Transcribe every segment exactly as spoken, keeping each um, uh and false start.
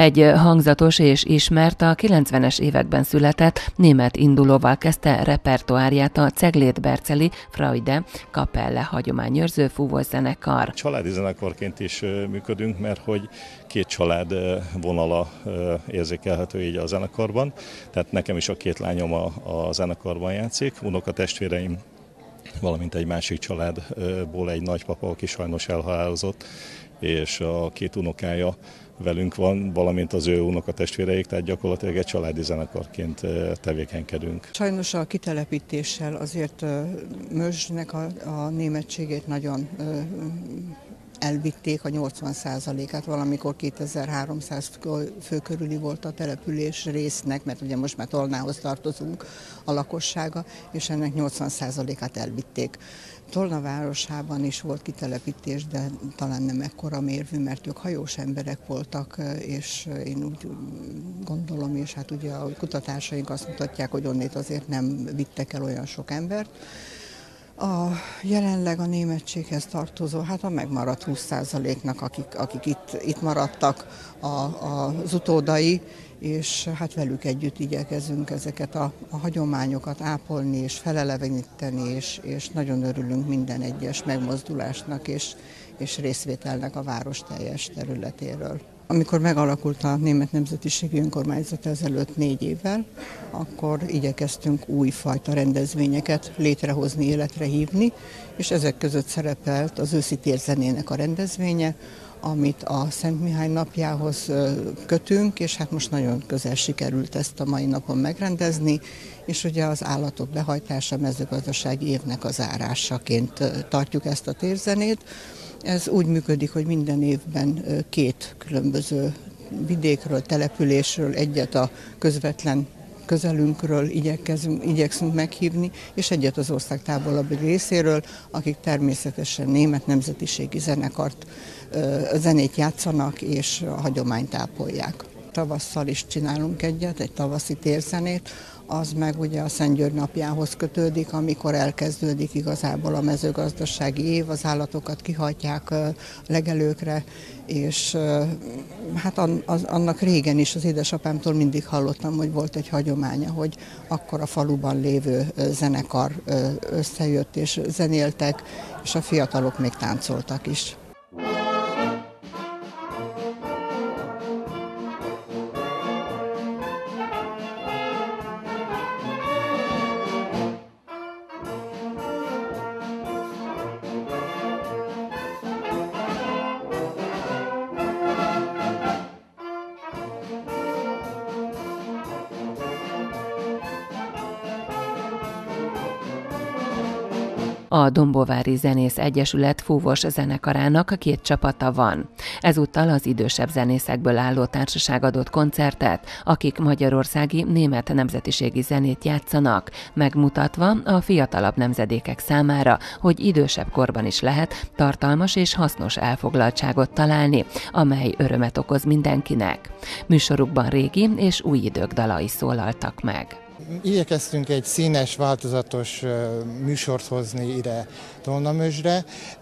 Egy hangzatos és ismert, a kilencvenes években született német indulóval kezdte repertoárját a Cegléd-Berceli Freude Kapelle hagyományőrző fúvós zenekar. Családi zenekarként is működünk, mert hogy két család vonala érzékelhető így a zenekarban. Tehát nekem is a két lányom a, a zenekarban játszik, unokatestvéreim, valamint egy másik családból egy nagypapa, aki sajnos elhalálozott, és a két unokája velünk van, valamint az ő unokatestvéreik, tehát gyakorlatilag egy családi zenekarként tevékenykedünk. Sajnos a kitelepítéssel azért Mözsnek a, a németségét nagyon elvitték, a nyolcvan százalékát, valamikor kétezer-háromszáz fő körüli volt a település résznek, mert ugye most már Tolnához tartozunk a lakossága, és ennek nyolcvan százalékát elvitték. Tolna városában is volt kitelepítés, de talán nem ekkora mérvű, mert ők hajós emberek voltak, és én úgy gondolom, és hát ugye a kutatásaink azt mutatják, hogy onnét azért nem vittek el olyan sok embert. A jelenleg a németséghez tartozó, hát a megmaradt húsz százaléknak, akik, akik itt, itt maradtak a, a, az utódai, és hát velük együtt igyekezünk ezeket a, a hagyományokat ápolni és feleleveníteni, és, és nagyon örülünk minden egyes megmozdulásnak és, és részvételnek a város teljes területéről. Amikor megalakult a Német Nemzetiségi Önkormányzat ezelőtt négy évvel, akkor igyekeztünk újfajta rendezvényeket létrehozni, életre hívni, és ezek között szerepelt az őszi térzenének a rendezvénye, amit a Szent Mihály napjához kötünk, és hát most nagyon közel sikerült ezt a mai napon megrendezni, és ugye az állatok behajtása mezőgazdasági évnek a zárásaként tartjuk ezt a térzenét. Ez úgy működik, hogy minden évben két különböző vidékről, településről, egyet a közvetlen közelünkről igyekezünk, igyekszünk meghívni, és egyet az ország távolabbi részéről, akik természetesen német nemzetiségi zenekart, zenét játszanak és a hagyományt ápolják. Tavasszal is csinálunk egyet, egy tavaszi térzenét, az meg ugye a Szent György napjához kötődik, amikor elkezdődik igazából a mezőgazdasági év, az állatokat kihajtják legelőkre, és hát annak régen is az édesapámtól mindig hallottam, hogy volt egy hagyománya, hogy akkor a faluban lévő zenekar összejött és zenéltek, és a fiatalok még táncoltak is. A Dombóvári Zenész Egyesület fúvós zenekarának két csapata van. Ezúttal az idősebb zenészekből álló társaság adott koncertet, akik magyarországi német nemzetiségi zenét játszanak, megmutatva a fiatalabb nemzedékek számára, hogy idősebb korban is lehet tartalmas és hasznos elfoglaltságot találni, amely örömet okoz mindenkinek. Műsorukban régi és új idők dalai szólaltak meg. Igyekeztünk egy színes, változatos műsort hozni ide Tolnamözsre.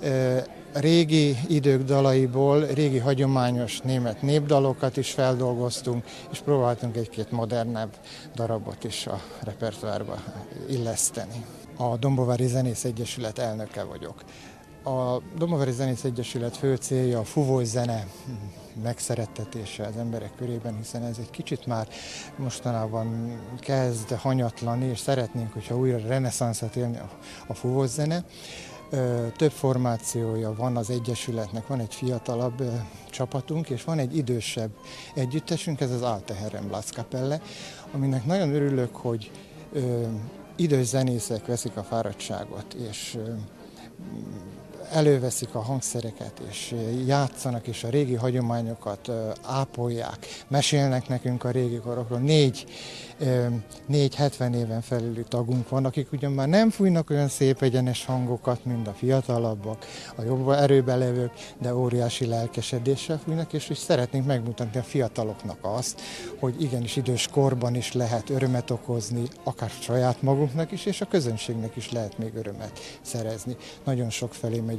Régi idők dalaiból régi hagyományos német népdalokat is feldolgoztunk, és próbáltunk egy-két modernebb darabot is a repertoárba illeszteni. A Dombóvári Zenész Egyesület elnöke vagyok. A Dombóvári Zenész Egyesület fő célja a fúvós zene megszerettetése az emberek körében, hiszen ez egy kicsit már mostanában kezd hanyatlani, és szeretnénk, hogyha újra reneszánszat élni a fúvós zene. Több formációja van az Egyesületnek, van egy fiatalabb csapatunk, és van egy idősebb együttesünk, ez az Alte Herren Blaskapelle, aminek nagyon örülök, hogy idős zenészek veszik a fáradtságot, és előveszik a hangszereket, és játszanak, és a régi hagyományokat ápolják, mesélnek nekünk a régi korokról. Négy, négy hetven éven felüli tagunk van, akik ugyan már nem fújnak olyan szép egyenes hangokat, mint a fiatalabbak, a jobb erőben levők, de óriási lelkesedéssel fújnak, és is szeretnénk megmutatni a fiataloknak azt, hogy igenis idős korban is lehet örömet okozni, akár saját magunknak is, és a közönségnek is lehet még örömet szerezni. Nagyon sok felé megy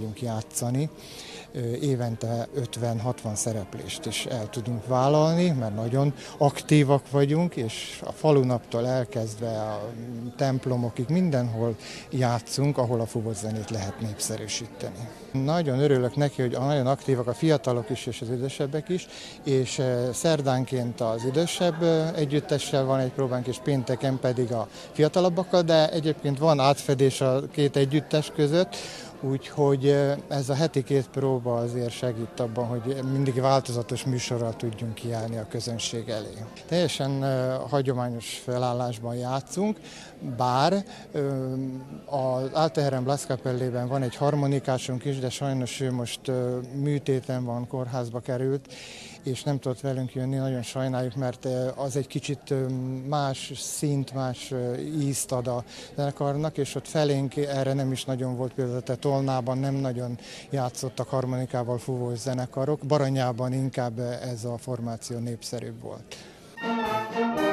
megyünk játszani. Évente ötven-hatvan szereplést is el tudunk vállalni, mert nagyon aktívak vagyunk, és a falunaptól elkezdve a templomokig mindenhol játszunk, ahol a fuvoszzenét lehet népszerűsíteni. Nagyon örülök neki, hogy nagyon aktívak a fiatalok is és az idősebbek is, és szerdánként az idősebb együttessel van egy próbánk, és pénteken pedig a fiatalabbakkal, de egyébként van átfedés a két együttes között, úgyhogy ez a heti két próba azért segít abban, hogy mindig változatos műsorral tudjunk kiállni a közönség elé. Teljesen hagyományos felállásban játszunk, bár az Alteherem Blaszkapellében van egy harmonikásunk is, de sajnos ő most műtéten van, kórházba került, és nem tudott velünk jönni, nagyon sajnáljuk, mert az egy kicsit más szint, más ízt ad a zenekarnak, és ott felénk erre nem is nagyon volt, például a Tolnában nem nagyon játszottak harmonikával fúvós zenekarok, Baranyában inkább ez a formáció népszerűbb volt.